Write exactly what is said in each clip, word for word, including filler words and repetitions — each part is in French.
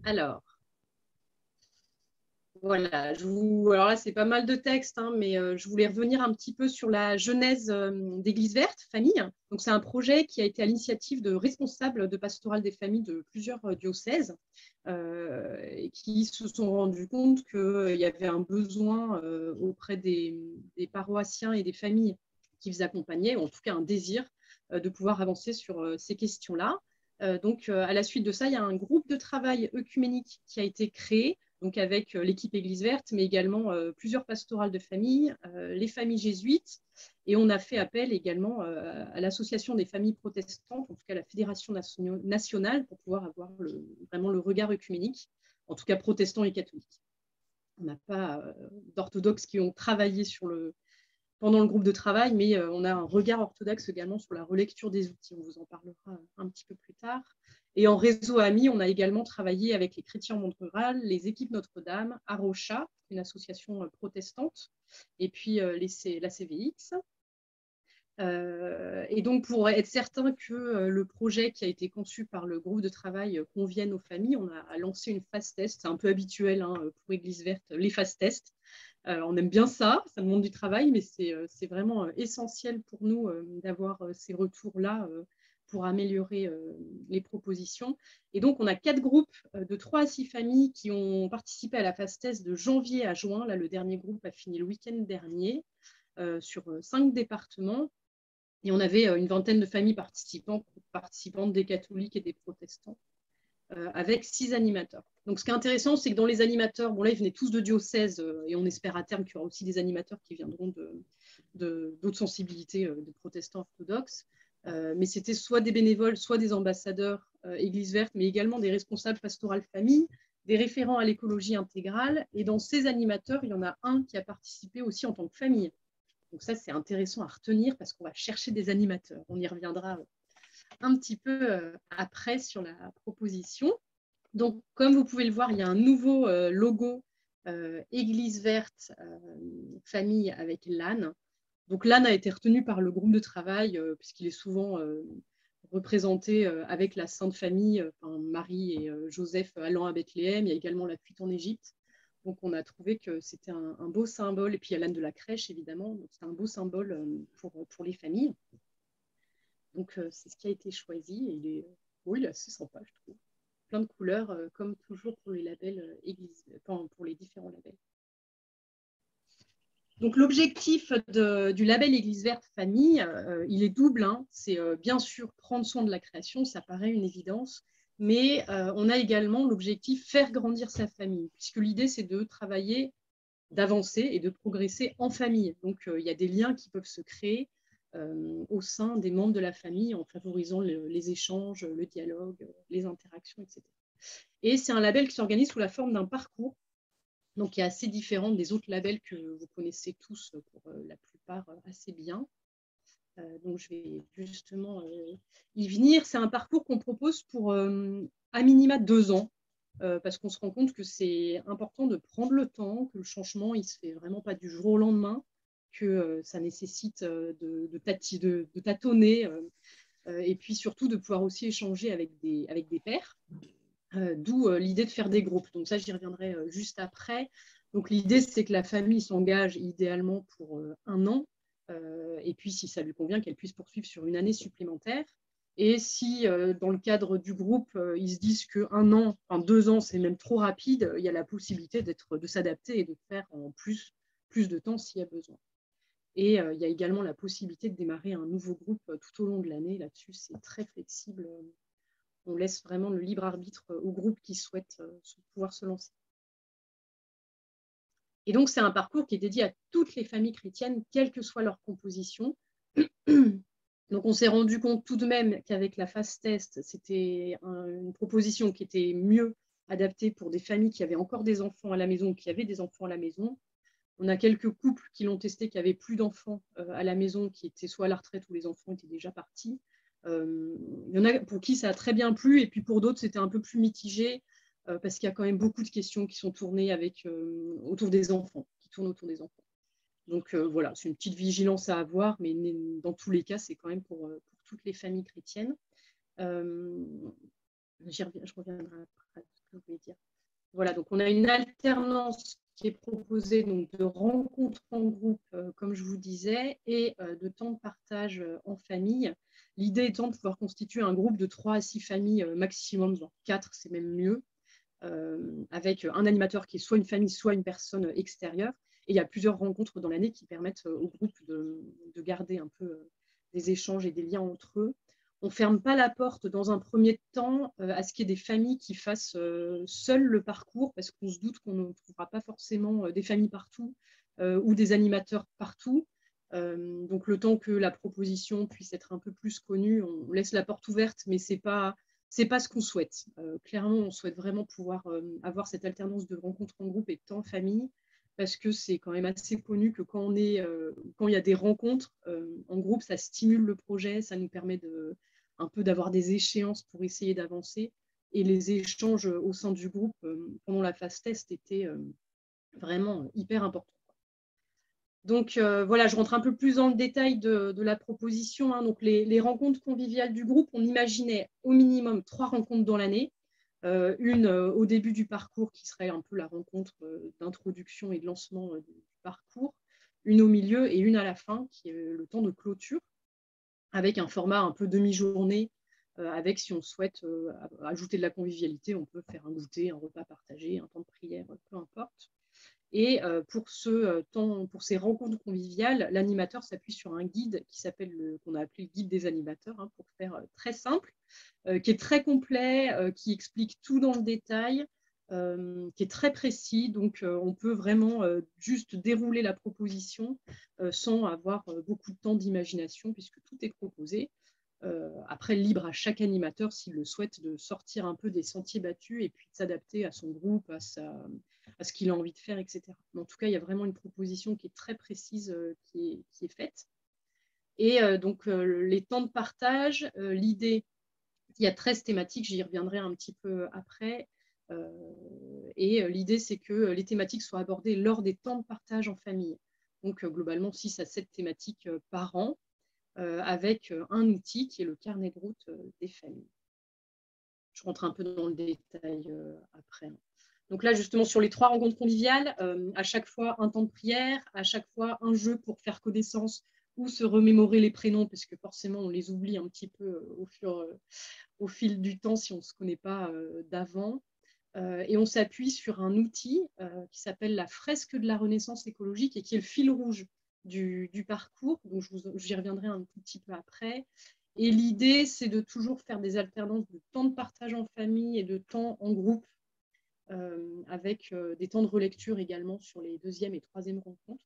Alors, voilà, je vous... alors là, c'est pas mal de textes, hein, mais euh, je voulais revenir un petit peu sur la genèse euh, d'Église Verte, famille. Donc, c'est un projet qui a été à l'initiative de responsables de pastoral des familles de plusieurs euh, diocèses euh, et qui se sont rendus compte qu'il y avait un besoin euh, auprès des, des paroissiens et des familles qui les accompagnaient, ou en tout cas un désir euh, de pouvoir avancer sur euh, ces questions-là. Euh, donc, euh, à la suite de ça, il y a un groupe de travail œcuménique qui a été créé, donc avec euh, l'équipe Église Verte, mais également euh, plusieurs pastorales de famille, euh, les familles jésuites, et on a fait appel également euh, à l'association des familles protestantes, en tout cas la Fédération nationale, pour pouvoir avoir le, vraiment le regard œcuménique, en tout cas protestants et catholiques. On n'a pas euh, d'orthodoxes qui ont travaillé sur le, pendant le groupe de travail, mais euh, on a un regard orthodoxe également sur la relecture des outils. On vous en parlera un petit peu plus tard. Et en réseau ami, on a également travaillé avec les chrétiens monde rural, les équipes Notre-Dame, Arocha, une association euh, protestante, et puis euh, les C la C V X. Euh, et donc, pour être certain que euh, le projet qui a été conçu par le groupe de travail euh, convienne aux familles, on a, a lancé une phase test. C'est un peu habituel hein, pour Église Verte, les phases tests. Euh, on aime bien ça, ça demande du travail, mais c'est euh, vraiment euh, essentiel pour nous euh, d'avoir euh, ces retours-là euh, pour améliorer euh, les propositions. Et donc, on a quatre groupes euh, de trois à six familles qui ont participé à la phase test de janvier à juin. Là, le dernier groupe a fini le week-end dernier euh, sur euh, cinq départements. Et on avait euh, une vingtaine de familles participantes, participantes des catholiques et des protestants. Euh, avec six animateurs. Donc, ce qui est intéressant, c'est que dans les animateurs, bon là, ils venaient tous de diocèses euh, et on espère à terme qu'il y aura aussi des animateurs qui viendront de, de, d'autres sensibilités euh, de protestants orthodoxes. Euh, mais c'était soit des bénévoles, soit des ambassadeurs euh, Église Verte, mais également des responsables pastorales famille, des référents à l'écologie intégrale. Et dans ces animateurs, il y en a un qui a participé aussi en tant que famille. Donc ça, c'est intéressant à retenir parce qu'on va chercher des animateurs. On y reviendra un petit peu euh, après sur la proposition. Donc, comme vous pouvez le voir, il y a un nouveau euh, logo euh, Église Verte euh, famille avec l'âne. Donc, l'âne a été retenu par le groupe de travail euh, puisqu'il est souvent euh, représenté euh, avec la Sainte Famille, euh, enfin, Marie et euh, Joseph allant à Bethléem. Il y a également la fuite en Égypte. Donc, on a trouvé que c'était un, un beau symbole. Et puis, il y a l'âne de la crèche, évidemment. Donc, c'est un beau symbole euh, pour, pour les familles. Donc, euh, c'est ce qui a été choisi. Et il est, oui, il est assez sympa, je trouve. Plein de couleurs, euh, comme toujours pour les labels euh, Église, enfin, pour les différents labels. Donc, l'objectif du label Église Verte Famille, euh, il est double. Hein. C'est euh, bien sûr prendre soin de la création, ça paraît une évidence, mais euh, on a également l'objectif faire grandir sa famille, puisque l'idée, c'est de travailler, d'avancer et de progresser en famille. Donc, euh, il y a des liens qui peuvent se créer euh, au sein des membres de la famille en favorisant le, les échanges, le dialogue, les interactions, et cetera. Et c'est un label qui s'organise sous la forme d'un parcours, donc qui est assez différent des autres labels que vous connaissez tous pour euh, la plupart euh, assez bien. Euh, donc je vais justement euh, y venir. C'est un parcours qu'on propose pour euh, à minima deux ans, euh, parce qu'on se rend compte que c'est important de prendre le temps, que le changement il se fait vraiment pas du jour au lendemain, que euh, ça nécessite euh, de, de, tati, de, de tâtonner, euh, euh, et puis surtout de pouvoir aussi échanger avec des, avec des pairs. Euh, D'où euh, l'idée de faire des groupes. Donc ça, j'y reviendrai euh, juste après. Donc l'idée, c'est que la famille s'engage idéalement pour euh, un an, euh, et puis si ça lui convient, qu'elle puisse poursuivre sur une année supplémentaire. Et si euh, dans le cadre du groupe, euh, ils se disent qu'un an, enfin deux ans, c'est même trop rapide, il y a la possibilité d'être, de s'adapter et de faire en plus, plus de temps s'il y a besoin. Et euh, il y a également la possibilité de démarrer un nouveau groupe euh, tout au long de l'année. Là-dessus, c'est très flexible. On laisse vraiment le libre arbitre au groupe qui souhaite euh, pouvoir se lancer. Et donc, c'est un parcours qui est dédié à toutes les familles chrétiennes, quelle que soit leur composition. Donc, on s'est rendu compte tout de même qu'avec la phase test, c'était un, une proposition qui était mieux adaptée pour des familles qui avaient encore des enfants à la maison, qui avaient des enfants à la maison. On a quelques couples qui l'ont testé, qui n'avaient plus d'enfants euh, à la maison, qui étaient soit à la retraite ou les enfants étaient déjà partis. Euh, il y en a pour qui ça a très bien plu, et puis pour d'autres, c'était un peu plus mitigé, euh, parce qu'il y a quand même beaucoup de questions qui sont tournées avec, euh, autour des enfants, qui tournent autour des enfants. Donc euh, voilà, c'est une petite vigilance à avoir, mais dans tous les cas, c'est quand même pour, pour toutes les familles chrétiennes. Euh, je reviendrai après à ce que je voulais dire. Voilà, donc on a une alternance qui est proposée donc, de rencontres en groupe, euh, comme je vous disais, et euh, de temps de partage euh, en famille. L'idée étant de pouvoir constituer un groupe de trois à six familles euh, maximum, genre quatre, c'est même mieux, euh, avec un animateur qui est soit une famille, soit une personne extérieure. Et il y a plusieurs rencontres dans l'année qui permettent euh, au groupe de, de garder un peu euh, des échanges et des liens entre eux. On ne ferme pas la porte dans un premier temps euh, à ce qu'il y ait des familles qui fassent euh, seules le parcours, parce qu'on se doute qu'on ne trouvera pas forcément euh, des familles partout euh, ou des animateurs partout. Euh, donc le temps que la proposition puisse être un peu plus connue, on laisse la porte ouverte, mais ce n'est pas, c'est pas ce qu'on souhaite. Euh, clairement, on souhaite vraiment pouvoir euh, avoir cette alternance de rencontres en groupe et de temps en famille, parce que c'est quand même assez connu que quand, on est, euh, quand il y a des rencontres euh, en groupe, ça stimule le projet, ça nous permet de, un peu d'avoir des échéances pour essayer d'avancer. Et les échanges au sein du groupe euh, pendant la phase test étaient euh, vraiment hyper importants. Donc euh, voilà, je rentre un peu plus dans le détail de, de la proposition. Hein. Donc les, les rencontres conviviales du groupe, on imaginait au minimum trois rencontres dans l'année. Euh, une euh, au début du parcours qui serait un peu la rencontre euh, d'introduction et de lancement euh, du parcours, une au milieu et une à la fin qui est le temps de clôture, avec un format un peu demi-journée, euh, avec, si on souhaite euh, ajouter de la convivialité, on peut faire un goûter, un repas partagé, un temps de prière, peu importe. Et euh, pour, ce temps, pour ces rencontres conviviales, l'animateur s'appuie sur un guide qui s'appelle le, qu'on a appelé le guide des animateurs, hein, pour faire euh, très simple, euh, qui est très complet, euh, qui explique tout dans le détail, euh, qui est très précis. Donc, euh, on peut vraiment euh, juste dérouler la proposition euh, sans avoir euh, beaucoup de temps d'imagination, puisque tout est proposé. Euh, après, libre à chaque animateur, s'il le souhaite, de sortir un peu des sentiers battus et puis de s'adapter à son groupe, à, sa, à ce qu'il a envie de faire, et cetera. Mais en tout cas, il y a vraiment une proposition qui est très précise euh, qui, est, qui est faite. Et euh, donc, euh, les temps de partage, euh, l'idée, il y a treize thématiques, j'y reviendrai un petit peu après. Euh, et l'idée, c'est que les thématiques soient abordées lors des temps de partage en famille. Donc, euh, globalement, six à sept thématiques euh, par an, euh, avec un outil qui est le carnet de route euh, des familles. Je rentre un peu dans le détail euh, après. Donc là, justement, sur les trois rencontres conviviales, euh, à chaque fois un temps de prière, à chaque fois un jeu pour faire connaissance ou se remémorer les prénoms, parce que forcément, on les oublie un petit peu euh, au, fur, euh, au fil du temps si on ne se connaît pas euh, d'avant. Euh, et on s'appuie sur un outil euh, qui s'appelle la fresque de la Renaissance écologique et qui est le fil rouge du, du parcours. Donc, j'y reviendrai un tout petit peu après. Et l'idée, c'est de toujours faire des alternances de temps de partage en famille et de temps en groupe, euh, avec euh, des temps de relecture également sur les deuxième et troisième rencontres.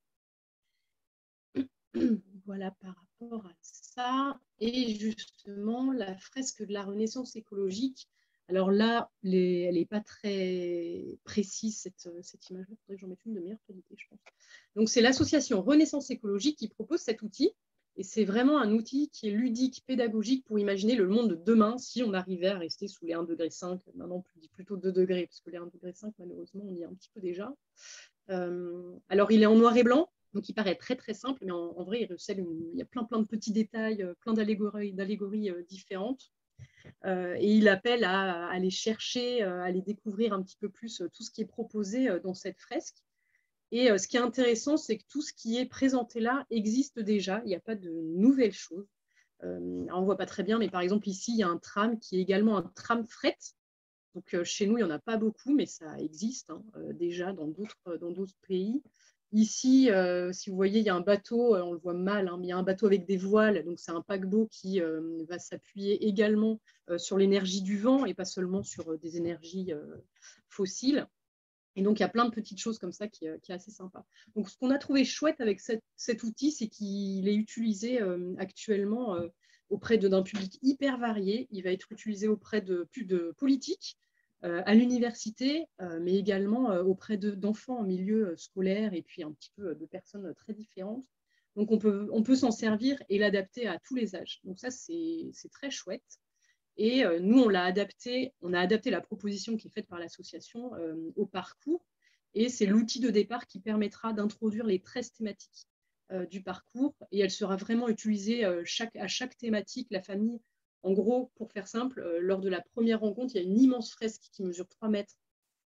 Voilà par rapport à ça. Et justement, la fresque de la Renaissance écologique. Alors là, les, elle n'est pas très précise, cette, cette image-là. Il faudrait que j'en mette une de meilleure qualité, je pense. Donc, c'est l'association Renaissance écologique qui propose cet outil. Et c'est vraiment un outil qui est ludique, pédagogique pour imaginer le monde de demain si on arrivait à rester sous les un degré cinq. Maintenant, on dit plutôt deux degrés, parce que les un degré cinq, malheureusement, on y est un petit peu déjà. Euh, alors, il est en noir et blanc. Donc, il paraît très, très simple, mais en, en vrai, il recèle une, il y a plein, plein de petits détails, plein d'allégories, d'allégories euh, différentes. Euh, et il appelle à, à aller chercher, à aller découvrir un petit peu plus tout ce qui est proposé dans cette fresque. Et euh, ce qui est intéressant, c'est que tout ce qui est présenté là existe déjà. Il n'y a pas de nouvelles choses. Euh, on ne voit pas très bien, mais par exemple, ici, il y a un tram qui est également un tram fret. Donc, euh, chez nous, il n'y en a pas beaucoup, mais ça existe hein, euh, déjà dans d'autres, dans d'autres pays. Ici, euh, si vous voyez, il y a un bateau, on le voit mal, hein, mais il y a un bateau avec des voiles, donc c'est un paquebot qui euh, va s'appuyer également euh, sur l'énergie du vent et pas seulement sur euh, des énergies euh, fossiles. Et donc, il y a plein de petites choses comme ça qui, euh, qui est assez sympa. Donc, ce qu'on a trouvé chouette avec cette, cet outil, c'est qu'il est utilisé euh, actuellement euh, auprès d'un public hyper varié. Il va être utilisé auprès de, plus de politiques, euh, à l'université, euh, mais également euh, auprès d'enfants en milieu scolaire et puis un petit peu de personnes très différentes. Donc, on peut, on peut s'en servir et l'adapter à tous les âges. Donc, ça, c'est très chouette. Et euh, nous, on l'a adapté, on a adapté la proposition qui est faite par l'association euh, au parcours. Et c'est l'outil de départ qui permettra d'introduire les treize thématiques euh, du parcours. Et elle sera vraiment utilisée euh, chaque, à chaque thématique. La famille, en gros, pour faire simple, euh, lors de la première rencontre, il y a une immense fresque qui mesure trois mètres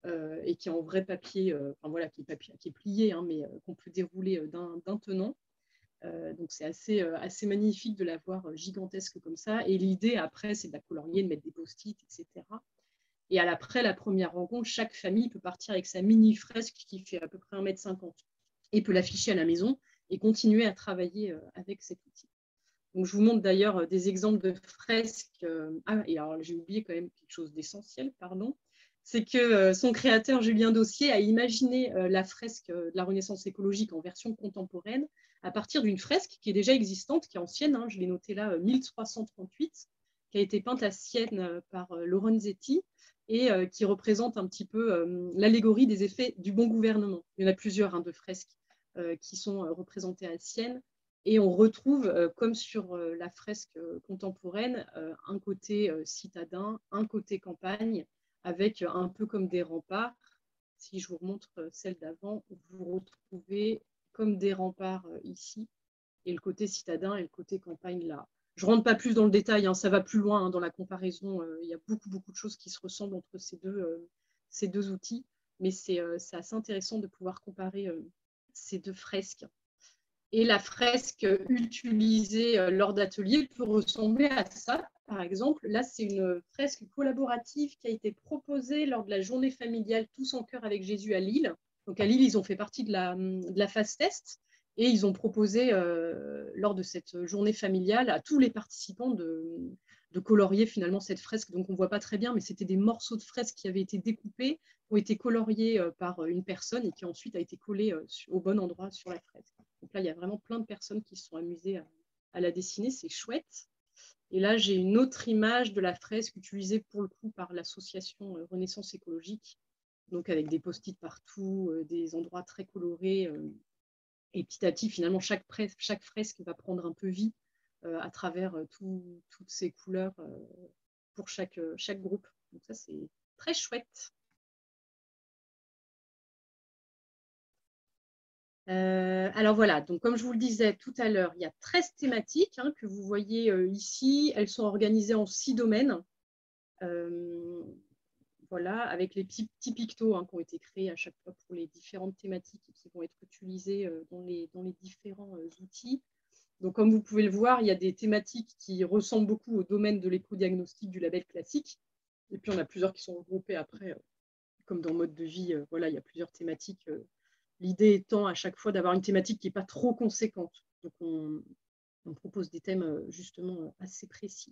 euh, et qui est en vrai papier, euh, enfin voilà, qui est, papier, qui est plié, hein, mais euh, qu'on peut dérouler euh, d'un d'un tenant. Euh, donc c'est assez, euh, assez magnifique de la voir gigantesque comme ça. Et l'idée après, c'est de la colorier, de mettre des post-it, et cetera. Et après la première rencontre, chaque famille peut partir avec sa mini fresque qui fait à peu près un mètre cinquante et peut l'afficher à la maison et continuer à travailler euh, avec cet outil. Donc, je vous montre d'ailleurs euh, des exemples de fresques. Euh, ah, et alors j'ai oublié quand même quelque chose d'essentiel, pardon. C'est que euh, son créateur, Julien Dossier, a imaginé euh, la fresque euh, de la Renaissance écologique en version contemporaine à partir d'une fresque qui est déjà existante, qui est ancienne, hein, je l'ai noté là, euh, mille trois cent trente-huit, qui a été peinte à Sienne euh, par euh, Lorenzetti et euh, qui représente un petit peu euh, l'allégorie des effets du bon gouvernement. Il y en a plusieurs hein, de fresques euh, qui sont euh, représentées à Sienne. Et on retrouve, euh, comme sur euh, la fresque euh, contemporaine, euh, un côté euh, citadin, un côté campagne, avec euh, un peu comme des remparts. Si je vous remontre euh, celle d'avant, vous retrouvez comme des remparts euh, ici, et le côté citadin et le côté campagne là. Je ne rentre pas plus dans le détail, hein, ça va plus loin hein, dans la comparaison. Euh, il y a beaucoup, beaucoup de choses qui se ressemblent entre ces deux, euh, ces deux outils, mais c'est euh, assez intéressant de pouvoir comparer euh, ces deux fresques. Et la fresque utilisée lors d'ateliers peut ressembler à ça. Par exemple, là, c'est une fresque collaborative qui a été proposée lors de la journée familiale Tous en cœur avec Jésus à Lille. Donc à Lille, ils ont fait partie de la, de la phase test et ils ont proposé, euh, lors de cette journée familiale, à tous les participants de, de colorier finalement cette fresque. Donc on ne voit pas très bien, mais c'était des morceaux de fresque qui avaient été découpés, qui ont été coloriés par une personne et qui ensuite a été collé au bon endroit sur la fresque. Donc là, il y a vraiment plein de personnes qui se sont amusées à, à la dessiner, c'est chouette. Et là, j'ai une autre image de la fresque utilisée pour le coup par l'association Renaissance écologique, donc avec des post-it partout, euh, des endroits très colorés. Euh, et petit à petit, finalement, chaque, chaque fresque va prendre un peu vie euh, à travers euh, tout, toutes ces couleurs euh, pour chaque, chaque groupe. Donc ça, c'est très chouette. Euh, alors voilà, donc comme je vous le disais tout à l'heure, il y a treize thématiques hein, que vous voyez euh, ici. Elles sont organisées en six domaines. Euh, voilà, avec les petits, petits pictos hein, qui ont été créés à chaque fois pour les différentes thématiques et qui vont être utilisées euh, dans, les, dans les différents euh, outils. Donc comme vous pouvez le voir, il y a des thématiques qui ressemblent beaucoup au domaine de l'éco-diagnostic du label classique. Et puis on a plusieurs qui sont regroupées après, euh, comme dans mode de vie. Euh, voilà, il y a plusieurs thématiques. Euh, L'idée étant à chaque fois d'avoir une thématique qui n'est pas trop conséquente. Donc, on, on propose des thèmes justement assez précis.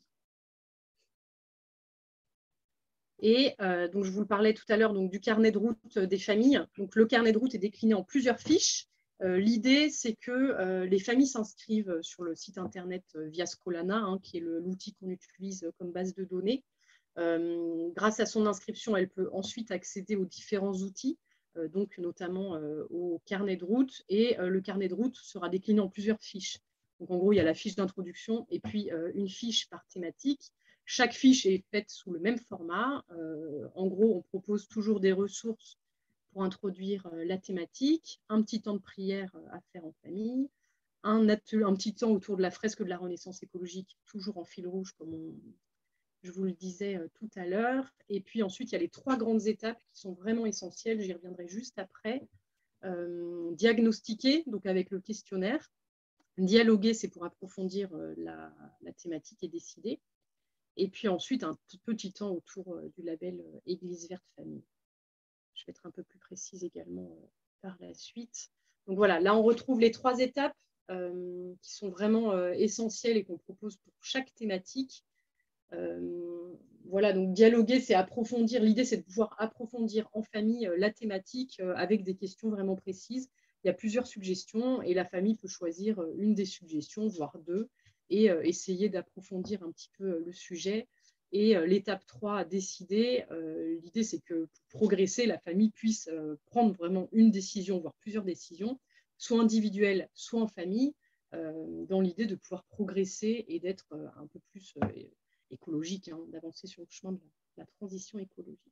Et euh, donc, je vous le parlais tout à l'heure du carnet de route des familles. Donc, le carnet de route est décliné en plusieurs fiches. Euh, L'idée, c'est que euh, les familles s'inscrivent sur le site internet euh, via Scholana, hein, qui est l'outil qu'on utilise comme base de données. Euh, grâce à son inscription, elle peut ensuite accéder aux différents outils, euh, donc notamment euh, au carnet de route. Et euh, le carnet de route sera décliné en plusieurs fiches. Donc, en gros, il y a la fiche d'introduction et puis euh, une fiche par thématique. Chaque fiche est faite sous le même format. Euh, en gros, on propose toujours des ressources pour introduire euh, la thématique, un petit temps de prière à faire en famille, un, un petit temps autour de la fresque de la Renaissance écologique, toujours en fil rouge, comme on, je vous le disais euh, tout à l'heure. Et puis ensuite, il y a les trois grandes étapes qui sont vraiment essentielles. J'y reviendrai juste après. Euh, diagnostiquer, donc avec le questionnaire. Dialoguer, c'est pour approfondir euh, la, la thématique et décider. Et puis ensuite, un petit temps autour euh, du label euh, Église verte famille. Je vais être un peu plus précise également euh, par la suite. Donc voilà, là, on retrouve les trois étapes euh, qui sont vraiment euh, essentielles et qu'on propose pour chaque thématique. Euh, voilà, donc dialoguer, c'est approfondir. L'idée, c'est de pouvoir approfondir en famille euh, la thématique euh, avec des questions vraiment précises. Il y a plusieurs suggestions et la famille peut choisir euh, une des suggestions, voire deux, et euh, essayer d'approfondir un petit peu euh, le sujet. Et euh, l'étape trois à décider, euh, l'idée, c'est que pour progresser, la famille puisse euh, prendre vraiment une décision, voire plusieurs décisions, soit individuelles, soit en famille, euh, dans l'idée de pouvoir progresser et d'être euh, un peu plus euh, écologique, hein, d'avancer sur le chemin de la, la transition écologique.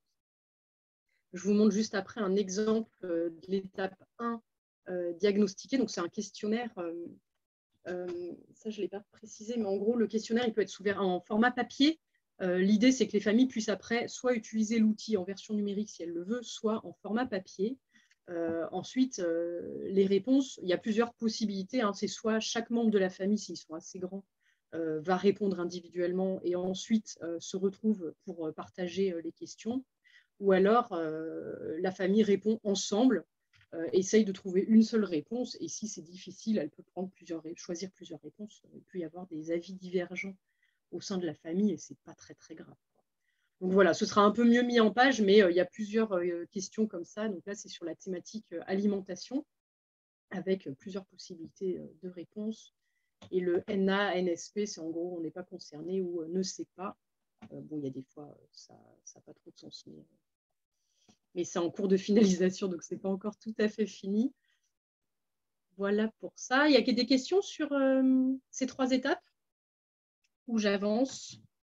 Je vous montre juste après un exemple euh, de l'étape un, euh, diagnostiquer. Donc, c'est un questionnaire, euh, euh, ça je ne l'ai pas précisé, mais en gros, le questionnaire, il peut être ouvert en format papier Euh, L'idée, c'est que les familles puissent après soit utiliser l'outil en version numérique si elles le veulent, soit en format papier. Euh, ensuite, euh, les réponses, il y a plusieurs possibilités. Hein. C'est soit chaque membre de la famille, s'ils sont assez grands, euh, va répondre individuellement et ensuite euh, se retrouve pour partager euh, les questions. Ou alors, euh, la famille répond ensemble, euh, essaye de trouver une seule réponse. Et si c'est difficile, elle peut prendre plusieurs, choisir plusieurs réponses. Il peut y avoir des avis divergents au sein de la famille et ce n'est pas très, très grave. Donc voilà, ce sera un peu mieux mis en page, mais euh, il y a plusieurs euh, questions comme ça. Donc là, c'est sur la thématique euh, alimentation, avec euh, plusieurs possibilités euh, de réponse. Et le N A, N S P, c'est en gros, on n'est pas concerné ou euh, ne sait pas. Euh, bon, il y a des fois, euh, ça n'a pas trop de sens, mais, mais c'est en cours de finalisation, donc ce n'est pas encore tout à fait fini. Voilà pour ça. Il y a des questions sur euh, ces trois étapes où j'avance?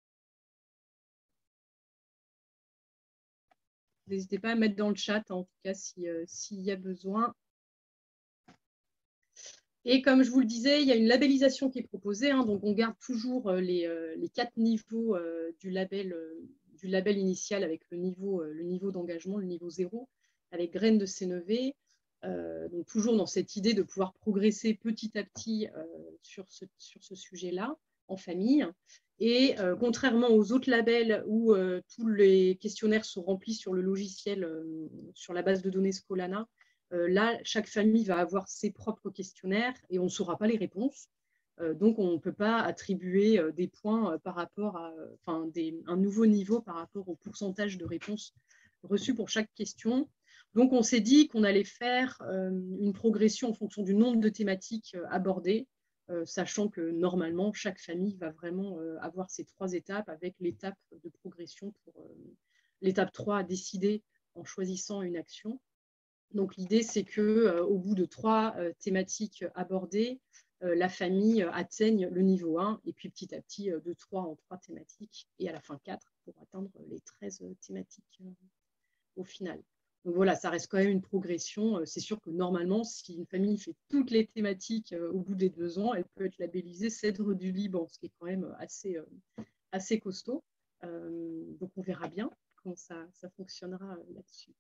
N'hésitez pas à mettre dans le chat, en tout cas, s'il euh, s'il y a besoin. Et comme je vous le disais, il y a une labellisation qui est proposée. Hein, donc, on garde toujours euh, les, euh, les quatre niveaux euh, du, label, euh, du label initial avec le niveau, euh, le niveau d'engagement, le niveau zéro, avec graines de sénévé. Euh, donc, toujours dans cette idée de pouvoir progresser petit à petit euh, sur ce, sur ce sujet-là, en famille. Et euh, contrairement aux autres labels où euh, tous les questionnaires sont remplis sur le logiciel, euh, sur la base de données Scholana, euh, là, chaque famille va avoir ses propres questionnaires et on ne saura pas les réponses. Euh, donc, on ne peut pas attribuer euh, des points euh, par rapport à, enfin, des, un nouveau niveau par rapport au pourcentage de réponses reçues pour chaque question. Donc, on s'est dit qu'on allait faire euh, une progression en fonction du nombre de thématiques euh, abordées, euh, sachant que normalement, chaque famille va vraiment euh, avoir ces trois étapes avec l'étape de progression pour euh, l'étape trois à décider en choisissant une action. Donc, l'idée, c'est qu'au euh, bout de trois euh, thématiques abordées, euh, la famille euh, atteigne le niveau un et puis petit à petit euh, de trois en trois thématiques et à la fin quatre pour atteindre les treize thématiques euh, au final. Donc voilà, ça reste quand même une progression. C'est sûr que normalement, si une famille fait toutes les thématiques euh, au bout des deux ans, elle peut être labellisée Cèdre du Liban, ce qui est quand même assez, euh, assez costaud. Euh, donc on verra bien comment ça, ça fonctionnera là-dessus.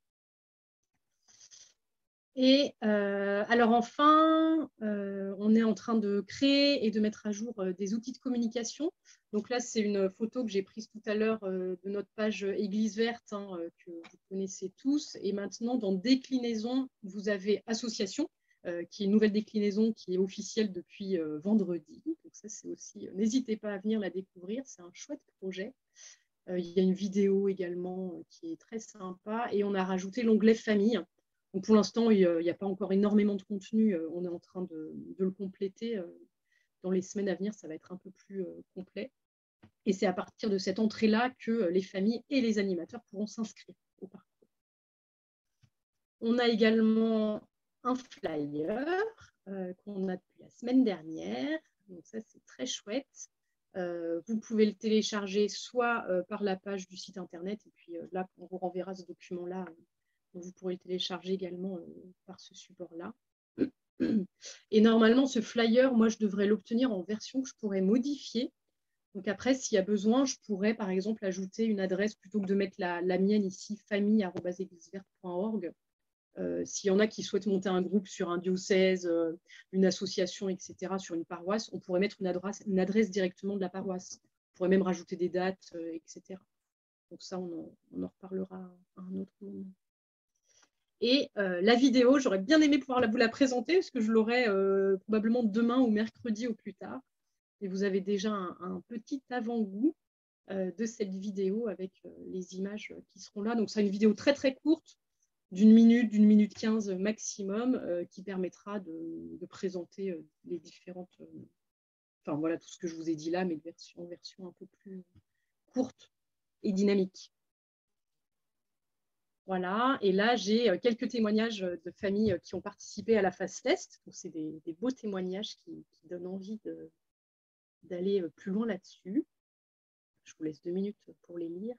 Et euh, alors enfin, euh, on est en train de créer et de mettre à jour euh, des outils de communication. Donc là, c'est une photo que j'ai prise tout à l'heure euh, de notre page Église verte, hein, euh, que vous connaissez tous. Et maintenant, dans déclinaison, vous avez association, euh, qui est une nouvelle déclinaison qui est officielle depuis euh, vendredi. Donc ça, c'est aussi, euh, n'hésitez pas à venir la découvrir. C'est un chouette projet. Euh, il y a une vidéo également euh, qui est très sympa. Et on a rajouté l'onglet famille. Donc pour l'instant, il n'y a pas encore énormément de contenu. On est en train de, de le compléter. Dans les semaines à venir, ça va être un peu plus complet. Et c'est à partir de cette entrée-là que les familles et les animateurs pourront s'inscrire au parcours. On a également un flyer euh, qu'on a depuis la semaine dernière. Donc ça, c'est très chouette. Euh, vous pouvez le télécharger soit euh, par la page du site internet, et puis euh, là, on vous renverra ce document-là. Donc, vous pourrez le télécharger également euh, par ce support-là. Et normalement, ce flyer, moi, je devrais l'obtenir en version que je pourrais modifier. Donc après, s'il y a besoin, je pourrais, par exemple, ajouter une adresse plutôt que de mettre la, la mienne ici, famille arobase église verte point org. Euh, S'il y en a qui souhaitent monter un groupe sur un diocèse, euh, une association, et cetera, sur une paroisse, on pourrait mettre une adresse, une adresse directement de la paroisse. On pourrait même rajouter des dates, euh, et cetera. Donc ça, on en, on en reparlera à un autre moment. Et euh, la vidéo, j'aurais bien aimé pouvoir vous la présenter parce que je l'aurai euh, probablement demain ou mercredi au plus tard. Et vous avez déjà un, un petit avant-goût euh, de cette vidéo avec euh, les images qui seront là. Donc, c'est une vidéo très très courte, d'une minute, d'une minute quinze maximum, euh, qui permettra de, de présenter euh, les différentes. Euh, enfin, voilà tout ce que je vous ai dit là, mais de version, version un peu plus courte et dynamique. Voilà, et là, j'ai quelques témoignages de familles qui ont participé à la phase test. C'est des, des beaux témoignages qui, qui donnent envie d'aller plus loin là-dessus. Je vous laisse deux minutes pour les lire.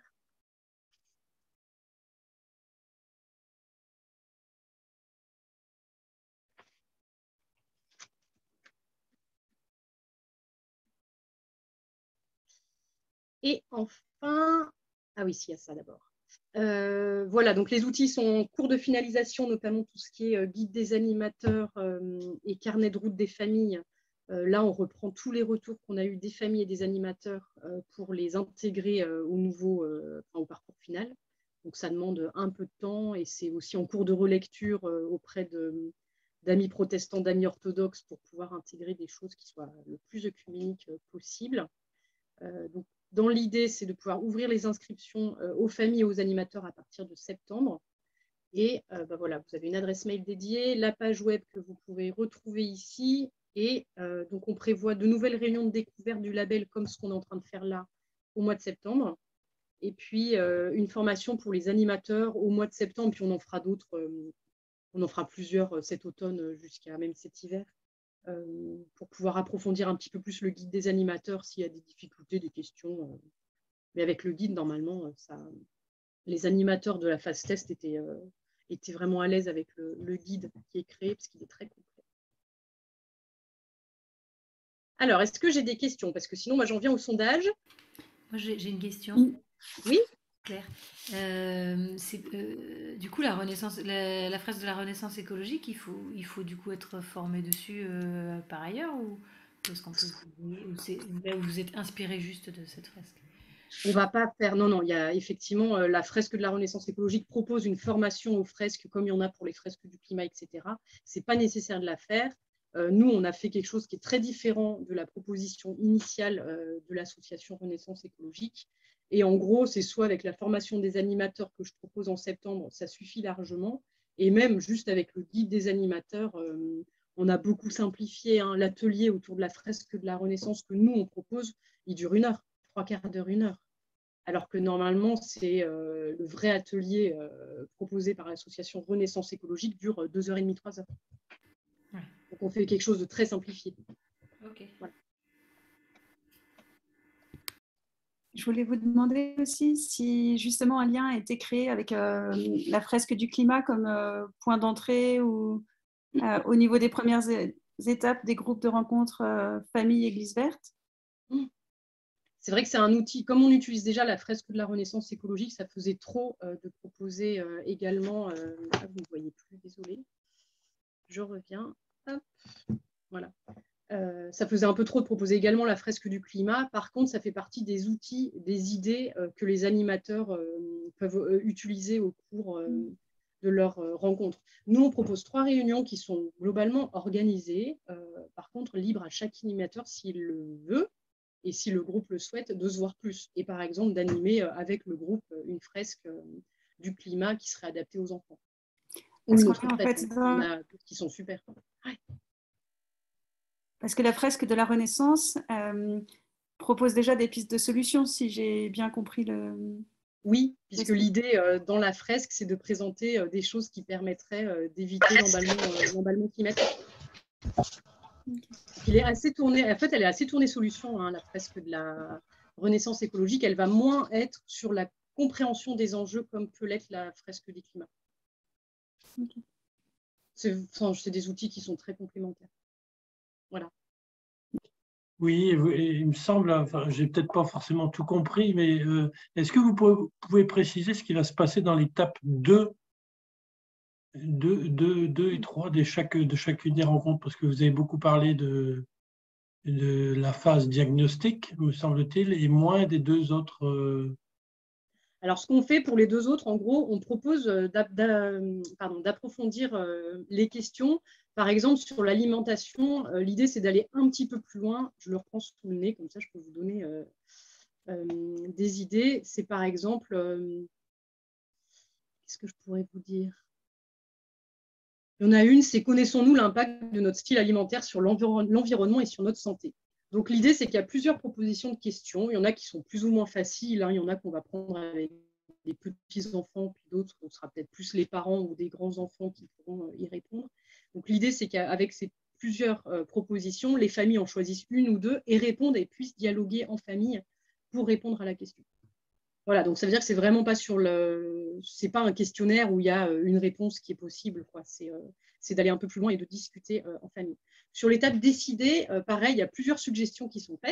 Et enfin, ah oui, si, il y a ça d'abord. Euh, voilà, donc les outils sont en cours de finalisation, notamment tout ce qui est euh, guide des animateurs euh, et carnet de route des familles. Euh, là, on reprend tous les retours qu'on a eus des familles et des animateurs euh, pour les intégrer euh, au nouveau, euh, enfin, au parcours final. Donc, ça demande un peu de temps et c'est aussi en cours de relecture euh, auprès d'amis protestants, d'amis orthodoxes pour pouvoir intégrer des choses qui soient le plus œcuméniques euh, possible. Euh, donc, dans l'idée, c'est de pouvoir ouvrir les inscriptions euh, aux familles et aux animateurs à partir de septembre. Et euh, bah voilà, vous avez une adresse mail dédiée, la page web que vous pouvez retrouver ici. Et euh, donc, on prévoit de nouvelles réunions de découverte du label comme ce qu'on est en train de faire là au mois de septembre. Et puis, euh, une formation pour les animateurs au mois de septembre. Puis, on en fera d'autres. Euh, on en fera plusieurs cet automne jusqu'à même cet hiver. Euh, pour pouvoir approfondir un petit peu plus le guide des animateurs s'il y a des difficultés, des questions. Euh, mais avec le guide, normalement, ça, les animateurs de la phase test étaient, euh, étaient vraiment à l'aise avec le, le guide qui est créé, parce qu'il est très complet. Alors, est-ce que j'ai des questions? Parce que sinon, moi, j'en viens au sondage. Moi, j'ai une question. Oui, Claire. Euh, euh, du coup, la, renaissance, la, la fresque de la Renaissance écologique, il faut, il faut du coup être formé dessus euh, par ailleurs ou est-ce qu'on peut là où vous êtes inspiré juste de cette fresque? on ne va pas faire. Non, non, il y a effectivement euh, la fresque de la Renaissance écologique propose une formation aux fresques comme il y en a pour les fresques du climat, et cetera. Ce n'est pas nécessaire de la faire. Euh, nous, on a fait quelque chose qui est très différent de la proposition initiale euh, de l'association Renaissance écologique. Et en gros, c'est soit avec la formation des animateurs que je propose en septembre, ça suffit largement. Et même juste avec le guide des animateurs, euh, on a beaucoup simplifié. Hein, l'atelier autour de la fresque de la Renaissance que nous, on propose, il dure une heure, trois quarts d'heure, une heure. Alors que normalement, c'est euh, le vrai atelier euh, proposé par l'association Renaissance écologique dure deux heures trente, trois heures. Ouais. Donc, on fait quelque chose de très simplifié. Ok. Voilà. Je voulais vous demander aussi si justement un lien a été créé avec euh, la fresque du climat comme euh, point d'entrée ou euh, au niveau des premières étapes des groupes de rencontres euh, famille Église verte. C'est vrai que c'est un outil, comme on utilise déjà la fresque de la Renaissance écologique, ça faisait trop euh, de proposer euh, également, euh, ah, vous ne voyez plus, désolé, je reviens, hop, voilà. Euh, ça faisait un peu trop de proposer également la fresque du climat. Par contre, ça fait partie des outils, des idées euh, que les animateurs euh, peuvent euh, utiliser au cours euh, de leur euh, rencontre. Nous, on propose trois réunions qui sont globalement organisées. Euh, par contre, libre à chaque animateur, s'il le veut, et si le groupe le souhaite, de se voir plus. Et par exemple, d'animer euh, avec le groupe une fresque euh, du climat qui serait adaptée aux enfants. Ou une autre en fresque. fait, Il y en a qui sont super. Ouais. Parce que la fresque de la Renaissance euh, propose déjà des pistes de solutions, si j'ai bien compris le... Oui, puisque l'idée euh, dans la fresque, c'est de présenter euh, des choses qui permettraient euh, d'éviter l'emballement euh, climatique. Il est assez tourné, en fait, elle est assez tournée solution, hein, la fresque de la Renaissance écologique. Elle va moins être sur la compréhension des enjeux comme peut l'être la fresque des climats. Okay. C'est enfin, des outils qui sont très complémentaires. Voilà. Oui, il me semble, enfin, j'ai peut-être pas forcément tout compris, mais euh, est-ce que vous pouvez, pouvez préciser ce qui va se passer dans l'étape deux, deux, deux, deux et trois de, chaque, de chacune des rencontres? Parce que vous avez beaucoup parlé de, de la phase diagnostique, me semble-t-il, et moins des deux autres. Euh... Alors, ce qu'on fait pour les deux autres, en gros, on propose d'approfondir euh, les questions. Par exemple, sur l'alimentation, euh, l'idée, c'est d'aller un petit peu plus loin. Je le reprends sous le nez, comme ça, je peux vous donner euh, euh, des idées. C'est par exemple, euh, qu'est-ce que je pourrais vous dire? Il y en a une, c'est connaissons-nous l'impact de notre style alimentaire sur l'environnement et sur notre santé. Donc, l'idée, c'est qu'il y a plusieurs propositions de questions. Il y en a qui sont plus ou moins faciles. Hein. Il y en a qu'on va prendre avec des petits-enfants, puis d'autres, ce sera peut-être plus les parents ou des grands-enfants qui pourront y répondre. Donc, l'idée, c'est qu'avec ces plusieurs euh, propositions, les familles en choisissent une ou deux et répondent et puissent dialoguer en famille pour répondre à la question. Voilà, donc ça veut dire que c'est vraiment pas sur le, c'est pas un questionnaire où il y a une réponse qui est possible, quoi. C'est, euh, c'est d'aller un peu plus loin et de discuter euh, en famille. Sur l'étape décidée, euh, pareil, il y a plusieurs suggestions qui sont faites.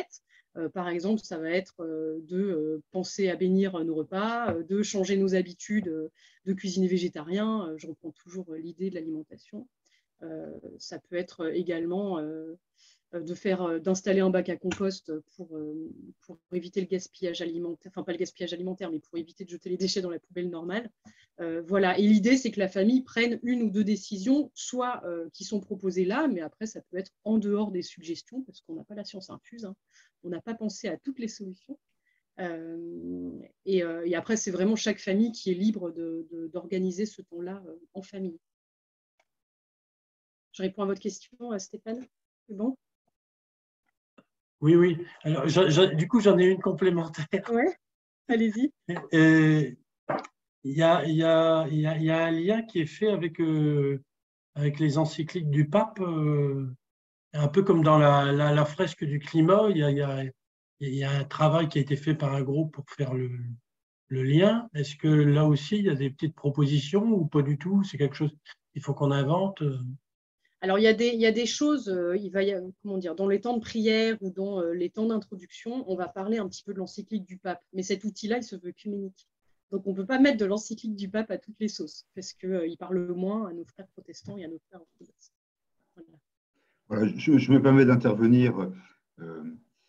Euh, par exemple, ça va être euh, de euh, penser à bénir nos repas, euh, de changer nos habitudes euh, de cuisiner végétarien. Euh, je reprends toujours euh, l'idée de l'alimentation. Euh, ça peut être également euh, de faire, euh, d'installer un bac à compost pour, euh, pour éviter le gaspillage alimentaire, enfin pas le gaspillage alimentaire, mais pour éviter de jeter les déchets dans la poubelle normale. Euh, voilà. Et l'idée, c'est que la famille prenne une ou deux décisions, soit euh, qui sont proposées là, mais après, ça peut être en dehors des suggestions, parce qu'on n'a pas la science infuse, hein. On n'a pas pensé à toutes les solutions. Euh, et, euh, et après, c'est vraiment chaque famille qui est libre de, de, d'organiser ce temps-là euh, en famille. Je réponds à votre question, Stéphane. C'est bon? Oui, oui. Alors, je- je- du coup, j'en ai une complémentaire. Ouais, allez-y. Et Il y a, il y a, il y a, il y a un lien qui est fait avec, euh, avec les encycliques du pape, euh, un peu comme dans la, la, la fresque du climat. Il y a, il y a, il y a un travail qui a été fait par un groupe pour faire le, le lien. Est-ce que là aussi, il y a des petites propositions ou pas du tout? C'est quelque chose qu'il faut qu'on invente? Alors, il y a des, il y a des choses, euh, il va y a- comment dire, dans les temps de prière ou dans euh, les temps d'introduction, on va parler un petit peu de l'encyclique du pape. Mais cet outil-là, il se veut œcuménique. Donc, on ne peut pas mettre de l'encyclique du pape à toutes les sauces, parce qu'il euh, parle moins à nos frères protestants et à nos frères orthodoxes. Voilà. Voilà, je, je me permets d'intervenir. Euh,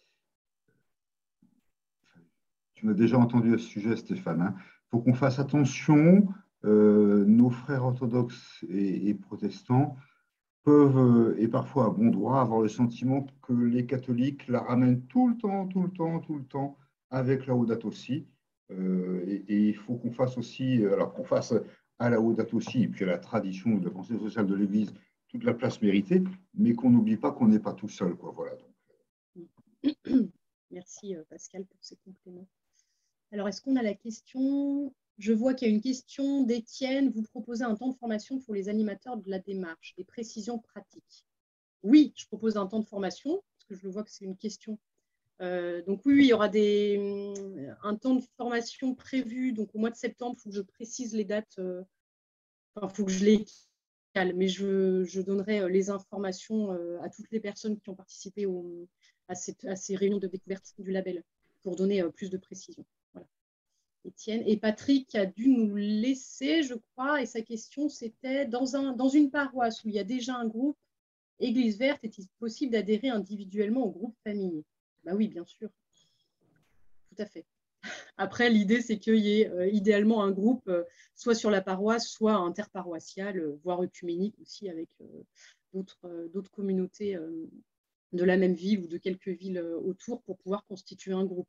tu m'as déjà entendu à ce sujet, Stéphane. Il faut qu'on fasse attention. Euh, nos frères orthodoxes et, et protestants peuvent, euh, et parfois à bon droit, avoir le sentiment que les catholiques la ramènent tout le temps, tout le temps, tout le temps, avec la Laudato Si. Euh, et, et il faut qu'on fasse aussi, alors qu'on fasse à la Laudato Si et puis à la tradition de la pensée sociale de l'Église toute la place méritée, mais qu'on n'oublie pas qu'on n'est pas tout seul, quoi. Voilà. Donc. Merci euh, Pascal pour ces compléments. Alors, est-ce qu'on a la question? Je vois qu'il y a une question d'Étienne. Vous proposez un temps de formation pour les animateurs de la démarche, des précisions pratiques. Oui, je propose un temps de formation, parce que je le vois que c'est une question. Euh, donc oui, oui, il y aura des, un temps de formation prévu. Donc au mois de septembre, il faut que je précise les dates. Euh, enfin, il faut que je les cale, mais je, je donnerai les informations euh, à toutes les personnes qui ont participé au, à, cette, à ces réunions de découverte du label pour donner euh, plus de précision. Voilà. Étienne. Et Patrick a dû nous laisser, je crois, et sa question c'était dans, un, dans une paroisse où il y a déjà un groupe Église verte, est-il possible d'adhérer individuellement au groupe famille? Bah oui, bien sûr, tout à fait. Après, l'idée, c'est qu'il y ait euh, idéalement un groupe, euh, soit sur la paroisse, soit interparoissial, euh, voire œcuménique aussi, avec euh, d'autres euh, d'autres communautés euh, de la même ville ou de quelques villes euh, autour pour pouvoir constituer un groupe.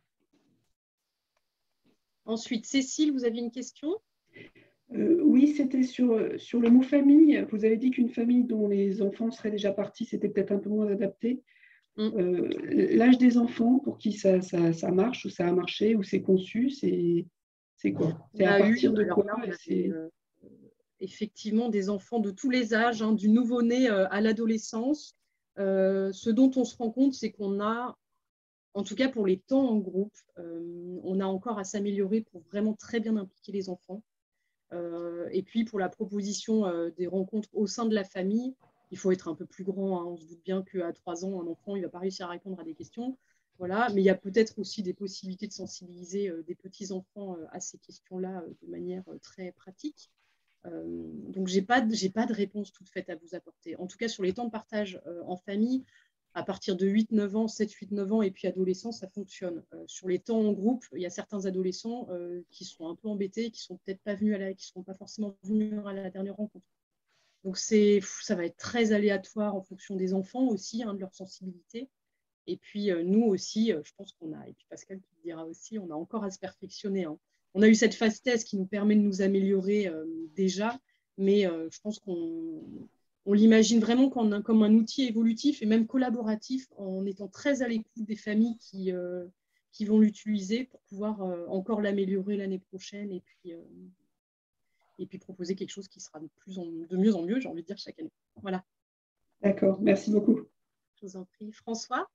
Ensuite, Cécile, vous aviez une question? Euh, oui, c'était sur, sur le mot famille. Vous avez dit qu'une famille dont les enfants seraient déjà partis, c'était peut-être un peu moins adapté. Mm. Euh, l'âge des enfants, pour qui ça, ça, ça marche, ou ça a marché, ou c'est conçu, c'est quoi? C'est à partir eu, de quoi là, avait, euh, effectivement, des enfants de tous les âges, hein, du nouveau-né euh, à l'adolescence. Euh, ce dont on se rend compte, c'est qu'on a, en tout cas pour les temps en groupe, euh, on a encore à s'améliorer pour vraiment très bien impliquer les enfants. Euh, et puis pour la proposition euh, des rencontres au sein de la famille, il faut être un peu plus grand, hein. On se doute bien qu'à trois ans, un enfant, il ne va pas réussir à répondre à des questions. Voilà. Mais il y a peut-être aussi des possibilités de sensibiliser euh, des petits-enfants euh, à ces questions-là euh, de manière euh, très pratique. Euh, donc, je n'ai pas, j'ai pas de réponse toute faite à vous apporter. En tout cas, sur les temps de partage euh, en famille, à partir de huit neuf ans, sept huit neuf ans et puis adolescents, ça fonctionne. Euh, sur les temps en groupe, il y a certains adolescents euh, qui sont un peu embêtés, qui ne sont peut-être pas venus à la, qui seront pas forcément venus à la dernière rencontre. Donc c'est, ça va être très aléatoire en fonction des enfants aussi, hein, de leur sensibilité. Et puis euh, nous aussi, euh, je pense qu'on a, et puis Pascal qui le dira aussi, on a encore à se perfectionner, hein. On a eu cette phase test qui nous permet de nous améliorer euh, déjà, mais euh, je pense qu'on on l'imagine vraiment comme un, comme un outil évolutif et même collaboratif, en étant très à l'écoute des familles qui, euh, qui vont l'utiliser pour pouvoir euh, encore l'améliorer l'année prochaine et puis, euh, et puis proposer quelque chose qui sera de, plus en, de mieux en mieux, j'ai envie de dire, chaque année. Voilà. D'accord, merci beaucoup. Je vous en prie. François?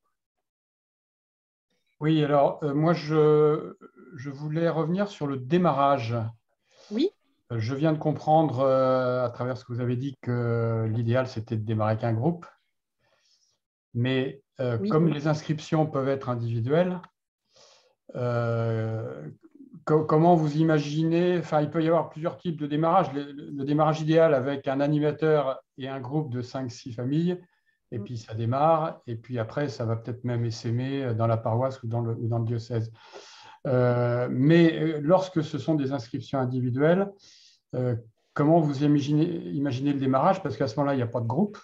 Oui, alors euh, moi, je, je voulais revenir sur le démarrage. Oui. Je viens de comprendre euh, à travers ce que vous avez dit que l'idéal, c'était de démarrer avec un groupe. Mais euh, Oui. comme les inscriptions peuvent être individuelles, euh, co comment vous imaginez, enfin, il peut y avoir plusieurs types de démarrage. Le, le, le démarrage idéal avec un animateur et un groupe de cinq six familles, et puis ça démarre, et puis après, ça va peut-être même essaimer dans la paroisse ou dans le, ou dans le diocèse. Euh, mais lorsque ce sont des inscriptions individuelles, euh, comment vous imaginez, imaginez le démarrage? Parce qu'à ce moment-là, il n'y a pas de groupe.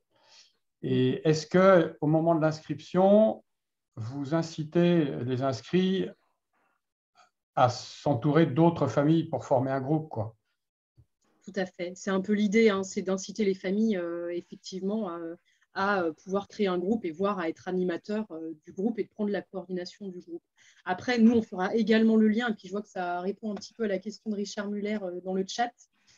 Et est-ce qu'au moment de l'inscription, vous incitez les inscrits à s'entourer d'autres familles pour former un groupe, quoi? Tout à fait. C'est un peu l'idée, hein, c'est d'inciter les familles, euh, effectivement, à, à pouvoir créer un groupe et voire à être animateur euh, du groupe et de prendre la coordination du groupe. Après, nous, on fera également le lien, et puis je vois que ça répond un petit peu à la question de Richard Muller euh, dans le chat.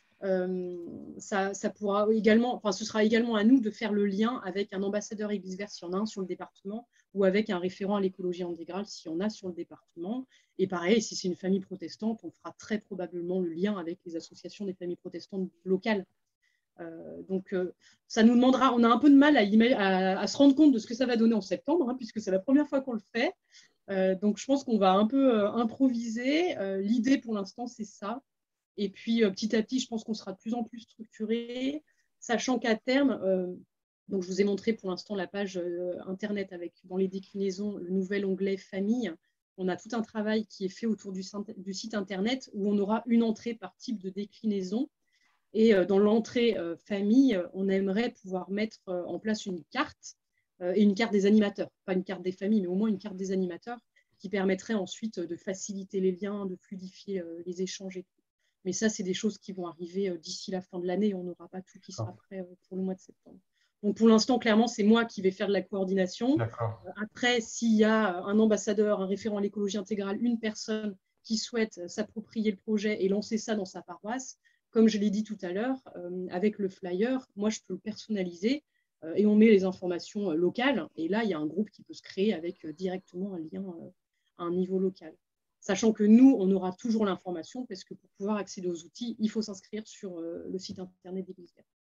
Euh, ça, ça pourra également, enfin, ce sera également à nous de faire le lien avec un ambassadeur Église verte s'il y en a un sur le département, ou avec un référent à l'écologie intégrale s'il y en a sur le département. Et pareil, si c'est une famille protestante, on fera très probablement le lien avec les associations des familles protestantes locales. Euh, donc, euh, ça nous demandera, on a un peu de mal à, à, à se rendre compte de ce que ça va donner en septembre, hein, puisque c'est la première fois qu'on le fait. Euh, donc, je pense qu'on va un peu euh, improviser. Euh, L'idée pour l'instant, c'est ça. Et puis, euh, petit à petit, je pense qu'on sera de plus en plus structuré, sachant qu'à terme, euh, donc je vous ai montré pour l'instant la page euh, Internet avec dans les déclinaisons le nouvel onglet Famille. On a tout un travail qui est fait autour du, du site Internet où on aura une entrée par type de déclinaison. Et euh, dans l'entrée euh, Famille, on aimerait pouvoir mettre euh, en place une carte euh, et une carte des animateurs. Pas une carte des familles, mais au moins une carte des animateurs qui permettrait ensuite de faciliter les liens, de fluidifier euh, les échanges et tout. Mais ça, c'est des choses qui vont arriver euh, d'ici la fin de l'année. On n'aura pas tout qui sera prêt euh, pour le mois de septembre. Donc, pour l'instant, clairement, c'est moi qui vais faire de la coordination. Euh, après, s'il y a un ambassadeur, un référent à l'écologie intégrale, une personne qui souhaite s'approprier le projet et lancer ça dans sa paroisse, comme je l'ai dit tout à l'heure, euh, avec le flyer, moi, je peux le personnaliser euh, et on met les informations euh, locales. Et là, il y a un groupe qui peut se créer avec euh, directement un lien euh, à un niveau local. Sachant que nous, on aura toujours l'information parce que pour pouvoir accéder aux outils, il faut s'inscrire sur euh, le site internet d'Église verte.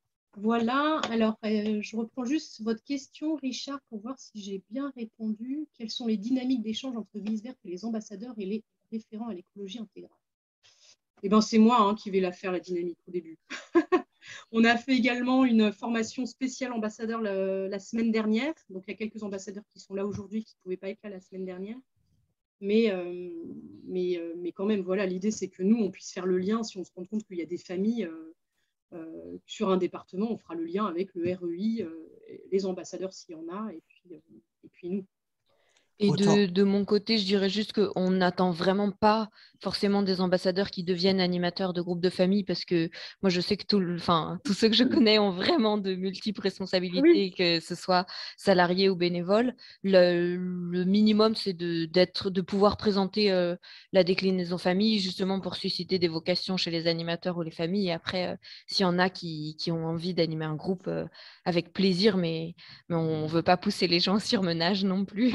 Voilà, alors euh, je reprends juste votre question, Richard, pour voir si j'ai bien répondu. Quelles sont les dynamiques d'échange entre Église verte et les ambassadeurs et les référents à l'écologie intégrale? Eh bien, c'est moi hein, qui vais la faire, la dynamique, au début. On a fait également une formation spéciale ambassadeur la, la semaine dernière. Donc, il y a quelques ambassadeurs qui sont là aujourd'hui qui ne pouvaient pas être là la semaine dernière. Mais, euh, mais, euh, mais quand même, voilà, l'idée, c'est que nous, on puisse faire le lien. Si on se rend compte qu'il y a des familles euh, euh, sur un département, on fera le lien avec le R E I, euh, les ambassadeurs s'il y en a, et puis, euh, et puis nous. Et de, de mon côté, je dirais juste qu'on n'attend vraiment pas forcément des ambassadeurs qui deviennent animateurs de groupes de famille parce que moi, je sais que tout le, enfin, tous ceux que je connais ont vraiment de multiples responsabilités, oui. Que ce soit salariés ou bénévoles. Le, le minimum, c'est de, d'être, de pouvoir présenter euh, la déclinaison famille justement pour susciter des vocations chez les animateurs ou les familles. Et après, euh, s'il y en a qui, qui ont envie d'animer un groupe, euh, avec plaisir, mais, mais on ne veut pas pousser les gens au surmenage non plus.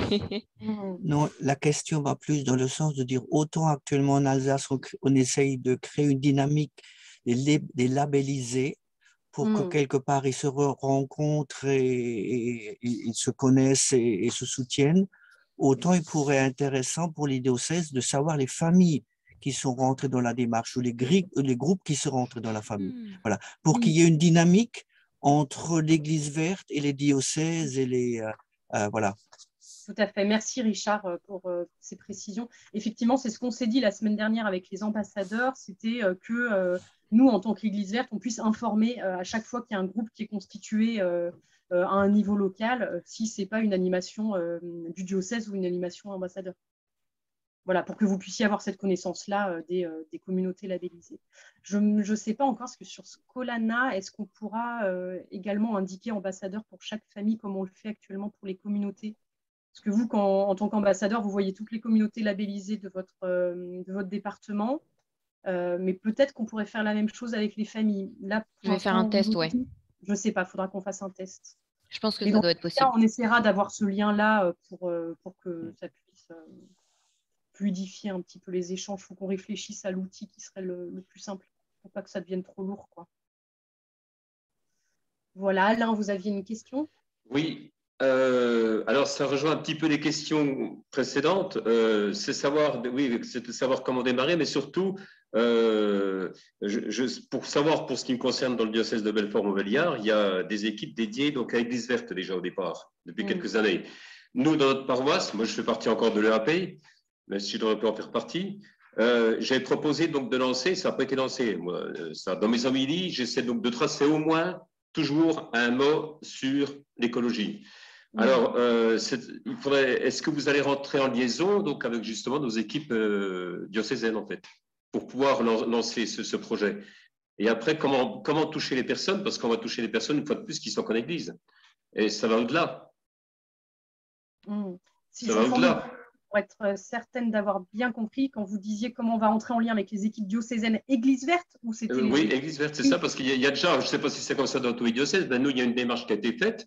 Non, la question va plus dans le sens de dire autant actuellement en Alsace, on, on essaye de créer une dynamique des, des labellisés pour mmh. que quelque part ils se rencontrent et, et, et ils se connaissent et, et se soutiennent. Autant il pourrait être intéressant pour les diocèses de savoir les familles qui sont rentrées dans la démarche ou les, les groupes qui se rentrent dans la famille. Mmh. Voilà. Pour mmh. qu'il y ait une dynamique entre l'Église verte et les diocèses et les... Euh, euh, voilà. Tout à fait. Merci Richard pour euh, ces précisions. Effectivement, c'est ce qu'on s'est dit la semaine dernière avec les ambassadeurs, c'était euh, que euh, nous, en tant qu'Église verte, on puisse informer euh, à chaque fois qu'il y a un groupe qui est constitué euh, euh, à un niveau local, euh, si ce n'est pas une animation euh, du diocèse ou une animation ambassadeur. Voilà, pour que vous puissiez avoir cette connaissance-là euh, des, euh, des communautés labellisées. Je ne sais pas encore, parce que sur Scolana, est-ce qu'on pourra euh, également indiquer ambassadeur pour chaque famille, comme on le fait actuellement pour les communautés? Parce que vous, quand, en tant qu'ambassadeur, vous voyez toutes les communautés labellisées de votre, euh, de votre département, euh, mais peut-être qu'on pourrait faire la même chose avec les familles. Là, je vais faire un test, ouais. Je ne sais pas, il faudra qu'on fasse un test. Je pense que mais ça doit être possible. Cas, on essaiera d'avoir ce lien-là pour, pour que ça puisse euh, fluidifier un petit peu les échanges. Il faut qu'on réfléchisse à l'outil qui serait le, le plus simple, pour pas que ça devienne trop lourd, quoi. Voilà, Alain, vous aviez une question? Oui. Euh, alors, ça rejoint un petit peu les questions précédentes. Euh, c'est savoir, oui, c'est de savoir comment démarrer, mais surtout, euh, je, je, pour savoir, pour ce qui me concerne dans le diocèse de Belfort-Montbéliard, il y a des équipes dédiées donc à Église verte déjà au départ, depuis mmh. quelques années. Nous, dans notre paroisse, moi je fais partie encore de l'E A P, mais si je devrais en faire partie, euh, j'ai proposé donc de lancer, ça n'a pas été lancé, moi, ça, dans mes homélies, j'essaie donc de tracer au moins toujours un mot sur l'écologie. Alors, euh, il faudrait, est-ce que vous allez rentrer en liaison donc avec justement nos équipes euh, diocésaines en fait, pour pouvoir lancer ce, ce projet? Et après, comment, comment toucher les personnes? Parce qu'on va toucher les personnes une fois de plus qui sont en église. Et ça va au-delà. Mmh. Si ça va au-delà. Pour être certaine d'avoir bien compris, quand vous disiez comment on va entrer en lien avec les équipes diocésaines Église verte ou c'était euh, Oui, Église verte, c'est oui. ça, parce qu'il y, y a déjà, je ne sais pas si c'est comme ça dans tous les diocèses, ben nous, il y a une démarche qui a été faite.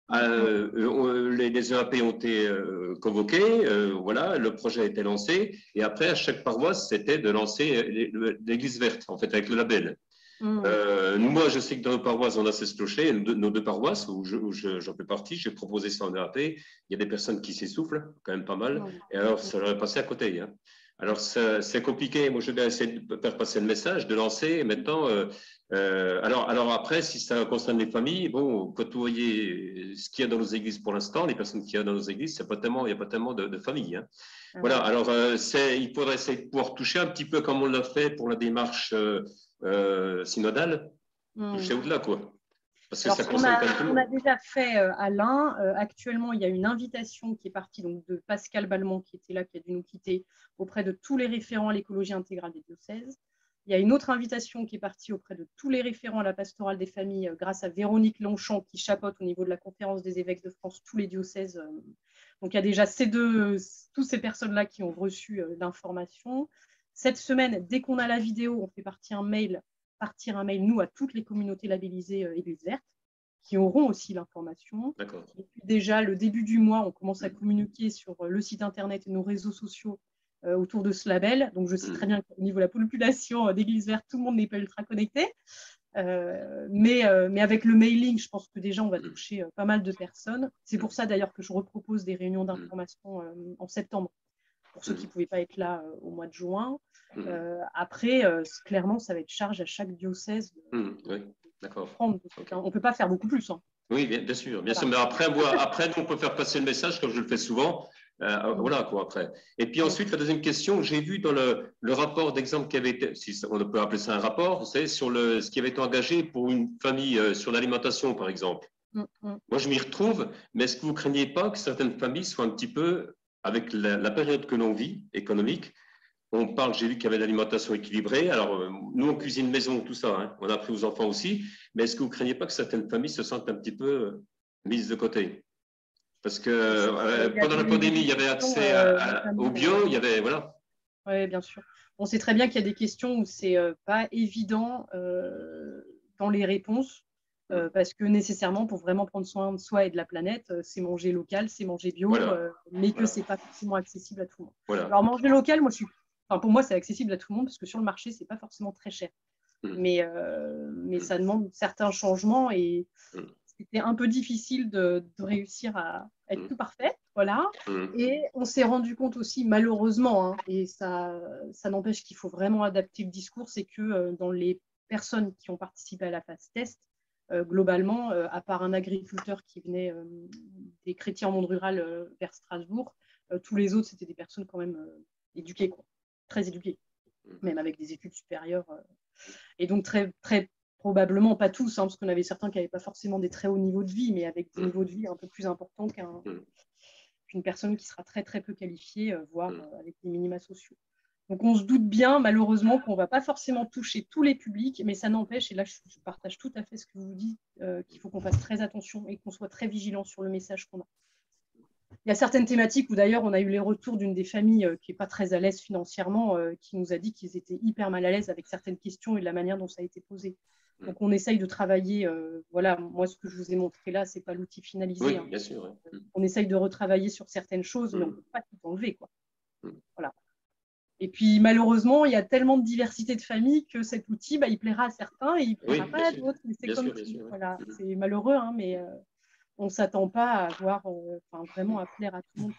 Euh, les, les E A P ont été euh, convoqués, euh, voilà, le projet a été lancé, et après, à chaque paroisse, c'était de lancer l'église verte, en fait, avec le label. Mmh. Euh, moi, je sais que dans nos paroisses, on a ces clochers, nos deux paroisses où j'en je, je, fais partie, j'ai proposé ça en E A P, il y a des personnes qui s'essoufflent, quand même pas mal, mmh. et alors ça leur est passé à côté. Hein. Alors, c'est compliqué, moi je vais essayer de faire passer le message, de lancer, et maintenant, euh, euh, alors, alors après, si ça concerne les familles, bon, quand vous voyez ce qu'il y a dans nos églises pour l'instant, les personnes qu'il y a dans nos églises, c'est pas tellement, il n'y a pas tellement de, de familles. Hein. Ah, voilà, ouais. Alors euh, il faudrait essayer de pouvoir toucher un petit peu comme on l'a fait pour la démarche euh, euh, synodale, mmh. toucher au-delà, quoi. Parce que alors, ça on, a, on a déjà fait euh, à l'Ain. Euh, actuellement, il y a une invitation qui est partie donc, de Pascal Balmont, qui était là, qui a dû nous quitter, auprès de tous les référents à l'écologie intégrale des diocèses. Il y a une autre invitation qui est partie auprès de tous les référents à la pastorale des familles, euh, grâce à Véronique Longchamp, qui chapeaute au niveau de la conférence des évêques de France tous les diocèses. Euh, donc, il y a déjà ces deux, toutes ces personnes-là qui ont reçu euh, l'information. Cette semaine, dès qu'on a la vidéo, on fait partir un mail, partir un mail, nous, à toutes les communautés labellisées euh, Église verte, qui auront aussi l'information. Et puis déjà, le début du mois, on commence à communiquer sur le site internet et nos réseaux sociaux euh, autour de ce label. Donc, je sais très bien qu'au niveau de la population d'Église verte, tout le monde n'est pas ultra connecté. Euh, mais, euh, mais avec le mailing, je pense que déjà, on va toucher euh, pas mal de personnes. C'est pour ça, d'ailleurs, que je repropose des réunions d'information euh, en septembre, pour ceux qui ne pouvaient pas être là euh, au mois de juin. Euh, après, euh, clairement, ça va être charge à chaque diocèse. De, mmh, oui. D'accord. Okay. On ne peut pas faire beaucoup plus. Hein. Oui, bien, bien sûr. Bien sûr. Mais après, moi, après, nous, on peut faire passer le message, comme je le fais souvent. Euh, mmh. Voilà, quoi, après. Et puis ensuite, la deuxième question, j'ai vu dans le, le rapport d'exemple qui avait été, si on peut appeler ça un rapport, c'est sur le, ce qui avait été engagé pour une famille euh, sur l'alimentation, par exemple. Mmh. Moi, je m'y retrouve, mais est-ce que vous ne craignez pas que certaines familles soient un petit peu, avec la, la période que l'on vit, économique, on parle, j'ai vu qu'il y avait l'alimentation équilibrée. Alors, euh, nous, on cuisine maison, tout ça. Hein. On a appris aux enfants aussi. Mais est-ce que vous ne craignez pas que certaines familles se sentent un petit peu euh, mises de côté? Parce que euh, pendant la pandémie, il y avait accès à, à, au bio, il y avait… Voilà. Oui, bien sûr. On sait très bien qu'il y a des questions où ce n'est euh, pas évident euh, dans les réponses. Euh, parce que nécessairement, pour vraiment prendre soin de soi et de la planète, euh, c'est manger local, c'est manger bio, voilà. euh, mais que voilà. ce n'est pas forcément accessible à tout le monde. Voilà. Alors, manger local, moi, je suis… Enfin, pour moi, c'est accessible à tout le monde parce que sur le marché, ce n'est pas forcément très cher. Mmh. Mais, euh, mais ça demande certains changements et mmh. c'était un peu difficile de, de réussir à être mmh. tout parfait. Voilà. Mmh. Et on s'est rendu compte aussi, malheureusement, hein, et ça, ça n'empêche qu'il faut vraiment adapter le discours, c'est que euh, dans les personnes qui ont participé à la phase test, euh, globalement, euh, à part un agriculteur qui venait euh, des chrétiens en monde rural euh, vers Strasbourg, euh, tous les autres, c'était des personnes quand même euh, éduquées, quoi. Très éduqués, même avec des études supérieures. Et donc, très, très probablement, pas tous, hein, parce qu'on avait certains qui n'avaient pas forcément des très hauts niveaux de vie, mais avec des niveaux de vie un peu plus importants qu'un, qu'une personne qui sera très, très peu qualifiée, voire avec des minima sociaux. Donc, on se doute bien, malheureusement, qu'on ne va pas forcément toucher tous les publics, mais ça n'empêche, et là, je, je partage tout à fait ce que vous dites, euh, qu'il faut qu'on fasse très attention et qu'on soit très vigilant sur le message qu'on a. Il y a certaines thématiques où d'ailleurs on a eu les retours d'une des familles euh, qui n'est pas très à l'aise financièrement, euh, qui nous a dit qu'ils étaient hyper mal à l'aise avec certaines questions et de la manière dont ça a été posé. Donc on essaye de travailler, euh, voilà, moi ce que je vous ai montré là, ce n'est pas l'outil finalisé. Oui, hein. bien sûr. Ouais. On essaye de retravailler sur certaines choses, mais on ne peut pas tout enlever, quoi. Voilà. Et puis malheureusement, il y a tellement de diversité de familles que cet outil, bah, il plaira à certains et il ne plaira oui, pas à d'autres. C'est comme sûr, tout. Sûr, voilà. Ouais. C'est malheureux, hein, mais… Euh, on ne s'attend pas à avoir, euh, enfin, vraiment à plaire à tout le monde.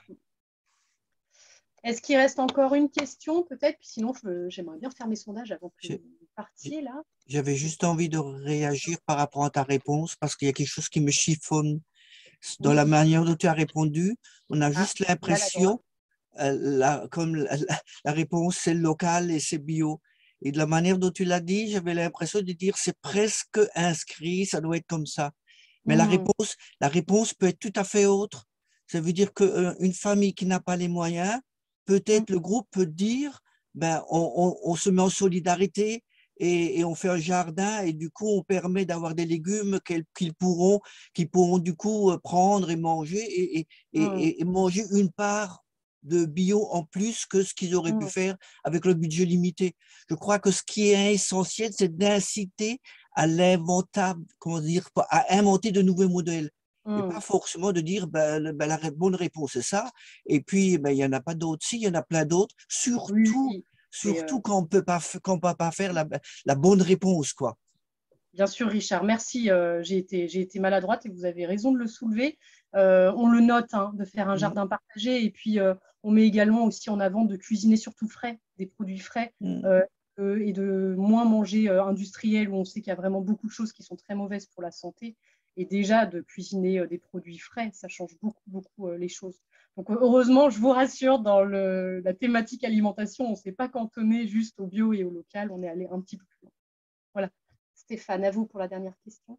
Est-ce qu'il reste encore une question peut-être? Puis sinon, j'aimerais bien faire mes sondages avant que vous partiez là. J'avais juste envie de réagir par rapport à ta réponse parce qu'il y a quelque chose qui me chiffonne dans oui. la manière dont tu as répondu. On a juste ah, l'impression, euh, la, comme la, la réponse c'est local et c'est bio. Et de la manière dont tu l'as dit, j'avais l'impression de dire c'est presque inscrit, ça doit être comme ça. Mais mmh. la, réponse, la réponse peut être tout à fait autre. Ça veut dire qu'une euh, famille qui n'a pas les moyens, peut-être mmh. le groupe peut dire, ben, on, on, on se met en solidarité et, et on fait un jardin et du coup, on permet d'avoir des légumes qu'ils qu'ils pourront, qu'ils pourront du coup prendre et manger et, et, mmh. et, et manger une part de bio en plus que ce qu'ils auraient mmh. pu faire avec le budget limité. Je crois que ce qui est essentiel, c'est d'inciter à l'inventable, comment dire, à inventer de nouveaux modèles. Mmh. Et pas forcément de dire ben, ben, la bonne réponse c'est ça, et puis ben, il n'y en a pas d'autres. Si, il y en a plein d'autres, surtout, oui, surtout euh... quand on ne peut pas, quand on peut pas faire la, la bonne réponse, quoi. Bien sûr, Richard, merci. Euh, j'ai été, j'ai été maladroite et vous avez raison de le soulever. Euh, on le note, hein, de faire un mmh. jardin partagé, et puis euh, on met également aussi en avant de cuisiner surtout frais, des produits frais, mmh. euh, euh, et de moins manger euh, industriel, où on sait qu'il y a vraiment beaucoup de choses qui sont très mauvaises pour la santé. Et déjà, de cuisiner euh, des produits frais, ça change beaucoup, beaucoup euh, les choses. Donc, heureusement, je vous rassure, dans le, la thématique alimentation, on ne s'est pas cantonné juste au bio et au local, on est allé un petit peu plus loin. Voilà. Stéphane, à vous pour la dernière question.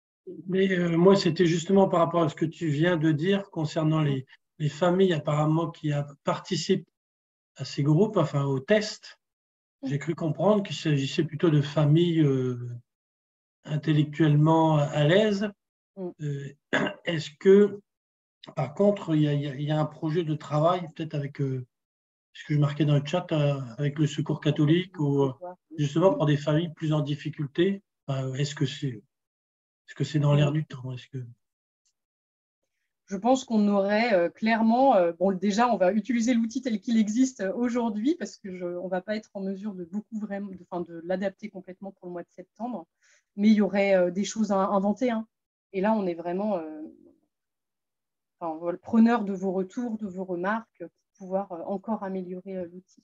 Mais euh, moi, c'était justement par rapport à ce que tu viens de dire concernant les, les familles apparemment qui participent à ces groupes, enfin aux tests. J'ai cru comprendre qu'il s'agissait plutôt de familles euh, intellectuellement à l'aise. Euh, Est-ce que, par contre, il y a, il y a un projet de travail, peut-être avec, euh, ce que je marquais dans le chat, euh, avec le Secours catholique, ou euh, justement pour des familles plus en difficulté? euh, Est-ce que c'est est-ce que c'est dans l'air du temps? Est-ce que... Je pense qu'on aurait euh, clairement, euh, bon, déjà, on va utiliser l'outil tel qu'il existe aujourd'hui, parce qu'on ne va pas être en mesure de beaucoup vraiment, de, enfin, de l'adapter complètement pour le mois de septembre, mais il y aurait euh, des choses à inventer. Hein. Et là, on est vraiment euh, enfin, le preneur de vos retours, de vos remarques, pour pouvoir euh, encore améliorer euh, l'outil.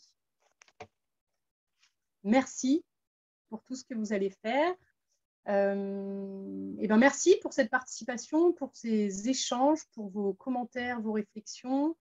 Merci pour tout ce que vous allez faire. Euh, et ben merci pour cette participation, pour ces échanges, pour vos commentaires, vos réflexions.